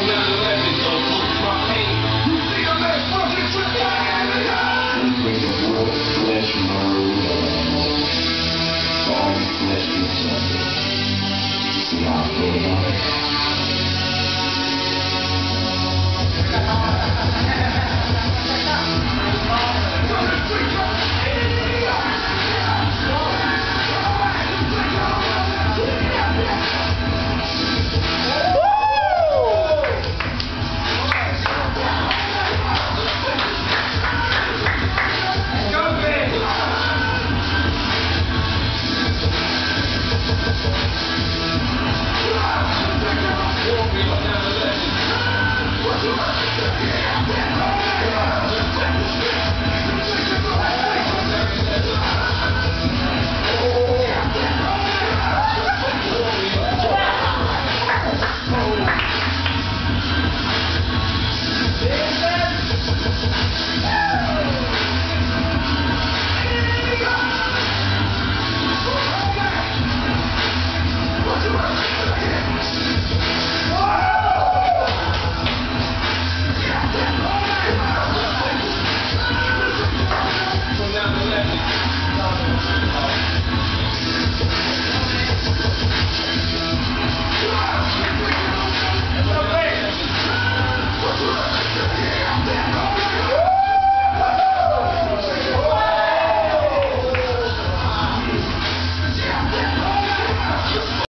9/11, don't look my pain. You think I'm that fucking trick? Bring the world flesh and all flesh gets under. See how I feel about it?